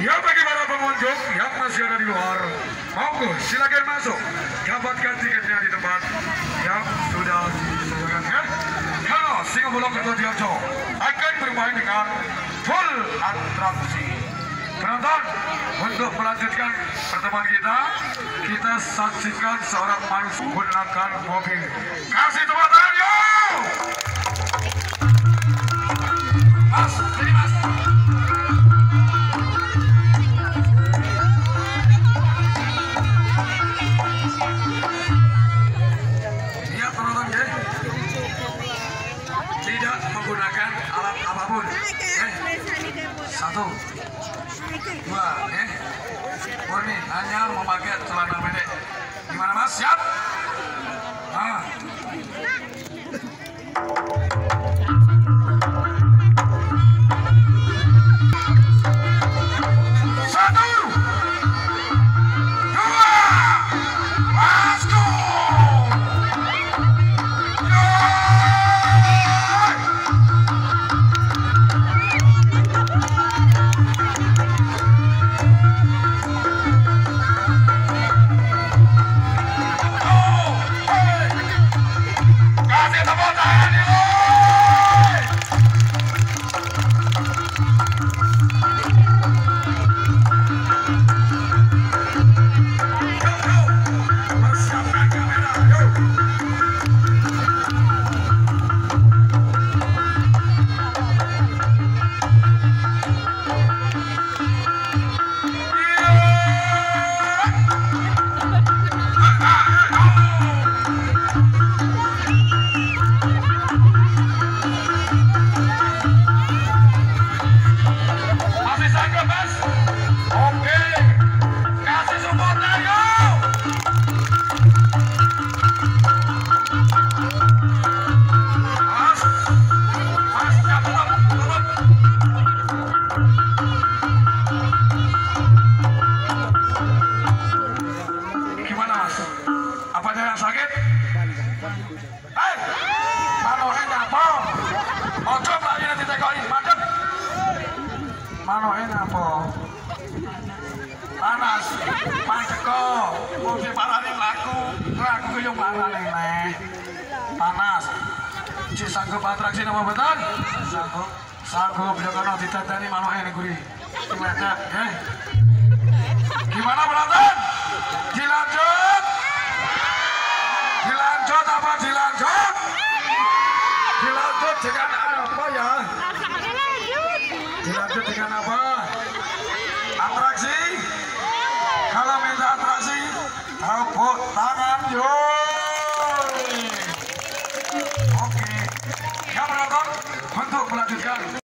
Ya, bagi para pengunjung yang masih ada di luar, monggo silakan masuk, dapatkan tiketnya di tempat yang sudah disediakan. Kalau Singapura Kertajiojo akan bermain dengan full atraksi. Penonton, untuk melanjutkan pertemuan kita saksikan seorang manusia menggunakan mobil. Kasih tepuk tangan, yo! Mas, sini mas. Lihat penonton ya, tidak menggunakan alat apapun. Satu, dua, murni hanya memakai celana pendek. Gimana mas? Siap? Satu, dua, let's go! Panas, pangko, mesti paraning laku kuyung paraning neh. Panas. Si sanggup atraksi nama beton? Sanggup ya kono diteteni manoke ning guri. Diledek, Gimana penonton? Dilanjut? Dilanjut apa dilanjut? Dilanjut dengan apa ya? Dilanjut dengan apa? Atraksi. Kalau minta atraksi, tepuk tangan yo. Oke, ya penonton, untuk melanjutkan